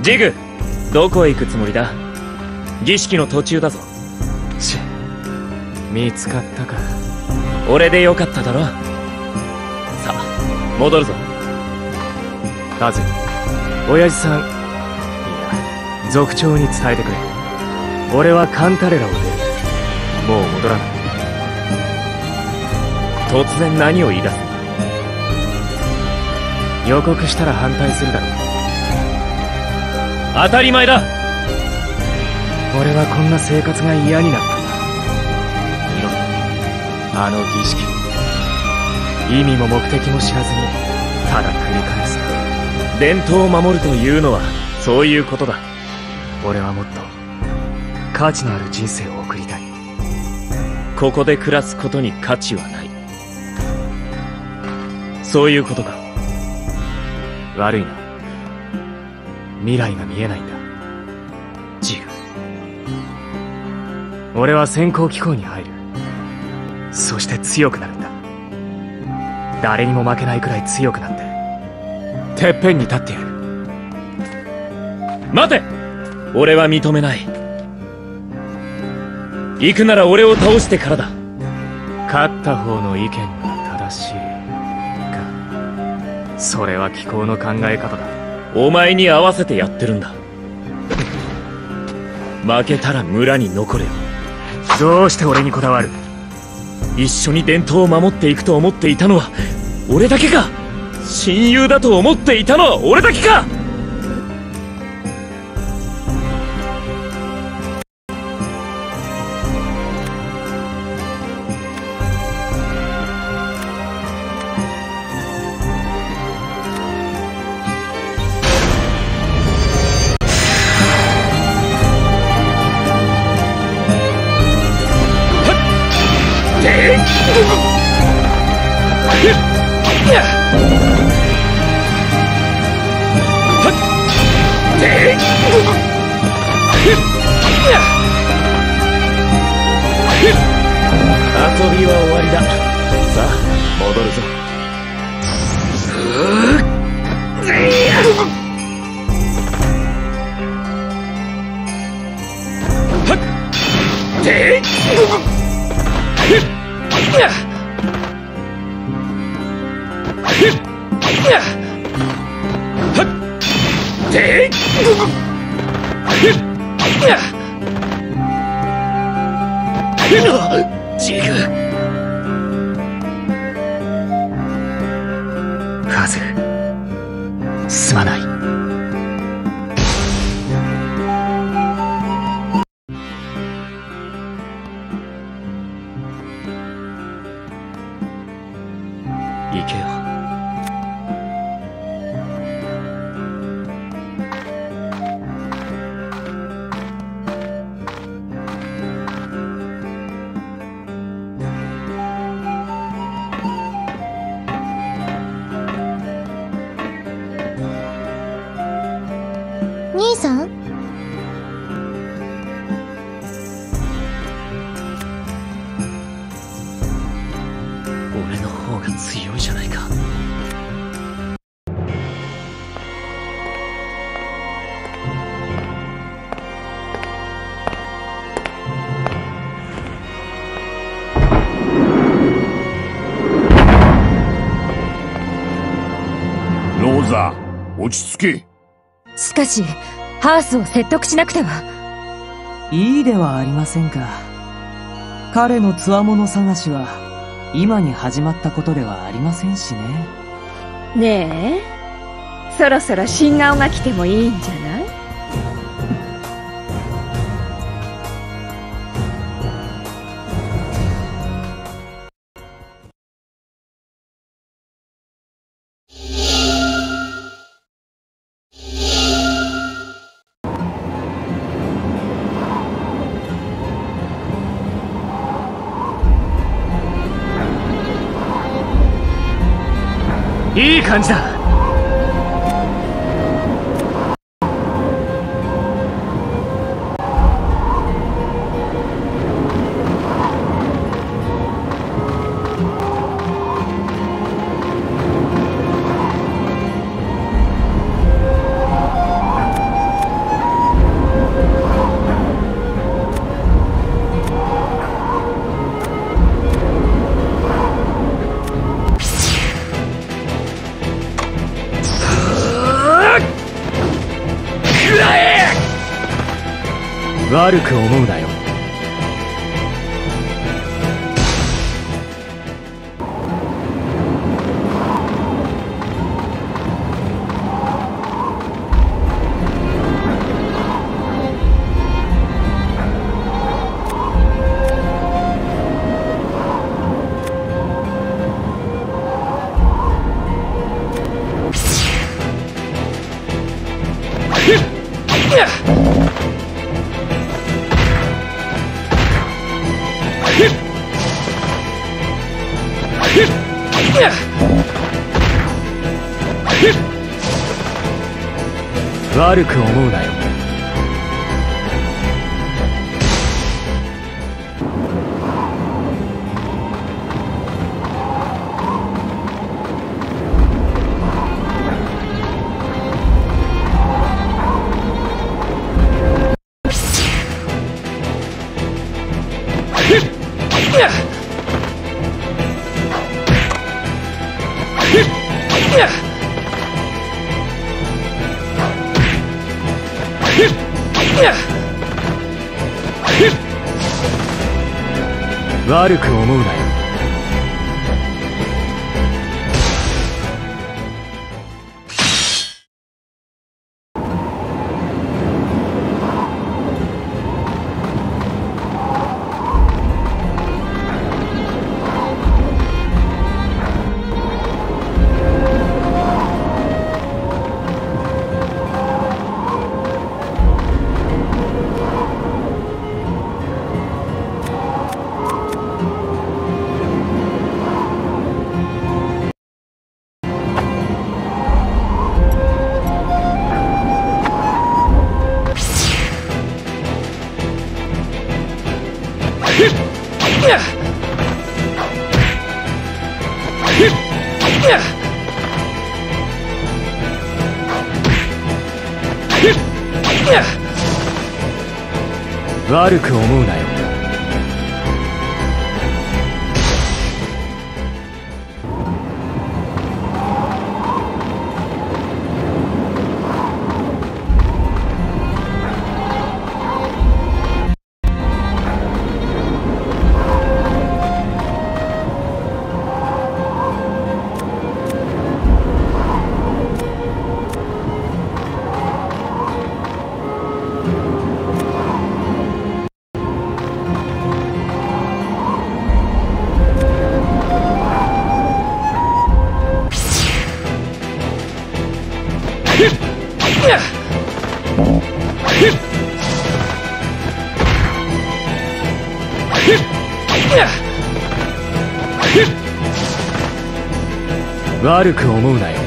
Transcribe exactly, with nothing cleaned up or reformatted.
ジグ、どこへ行くつもりだ？儀式の途中だぞ。 ち、見つかったか。 俺でよかっただろ。さあ、戻るぞ。 ハズ、親父さん、いや、族長に伝えてくれ。俺はカンタレラを出る。もう戻らない。 突然何を言い出すんだ？ 予告したら反対するだろう。 当たり前だ。 俺はこんな生活が嫌になったんだ。見ろ、あの儀式。意味も目的も知らずにただ繰り返す。 伝統を守るというのはそういうことだ。 俺はもっと価値のある人生を送りたい。 ここで暮らすことに価値はない。そういうことか。 悪いな。未来が見えないんだ、ジグ。俺は先行機構に入る。そして強くなるんだ。誰にも負けないくらい強くなっててっぺんに立ってやる。 待て！俺は認めない。行くなら俺を倒してからだ。 勝った方の意見が正しいか。それは機構の考え方だ。 お前に合わせてやってるんだ。負けたら村に残れよ。 どうして俺にこだわる？ 一緒に伝統を守っていくと思っていたのは俺だけか？親友だと思っていたのは俺だけか？遊びは終わりだ。さあ、戻るぞ。ジグ、 カズ、すまない。 行けよ。 兄さん？ 俺の方が強いじゃないか。 ローザ、落ち着け。 しかし、ハースを説得しなくては。 いいではありませんか。彼の強者探しは、今に始まったことではありませんしね。 ねえ、そろそろ新顔が来てもいいんじゃない？ いい感じだ。 悪く思うなよ。悪く思うなよ。悪く思うなよ。悪く思うなよ。悪く思うなよ。